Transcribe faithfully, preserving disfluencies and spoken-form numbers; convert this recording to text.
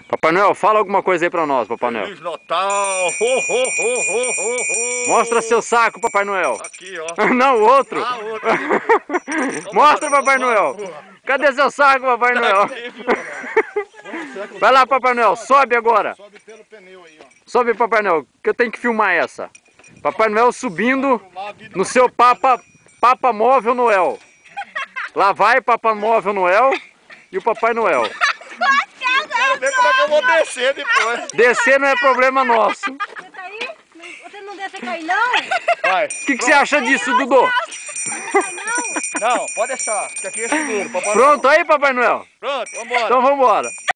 Papai Noel, fala alguma coisa aí pra nós, Papai Noel. Feliz Natal! Ho, ho, ho, ho, ho, ho. Mostra seu saco, Papai Noel. Aqui, ó. Não, o outro. Ah, outro. Mostra, Papai Noel. Cadê seu saco, Papai Noel? Vai lá, Papai Noel, sobe agora. Sobe pelo pneu aí, ó. Sobe, Papai Noel, que eu tenho que filmar essa. Papai Noel subindo no seu Papa, Papa Móvel Noel. Lá vai Papa Móvel Noel e o Papai Noel. Quero ver como é que eu vou descer depois. Descer não é problema nosso. Você tá aí? Você não desce cair, não? Vai. O que, que você acha disso, Dudu? Não, pode deixar. Que aqui é seguro. Papai Pronto aí, Papai Noel? Pronto, vambora. Então vambora.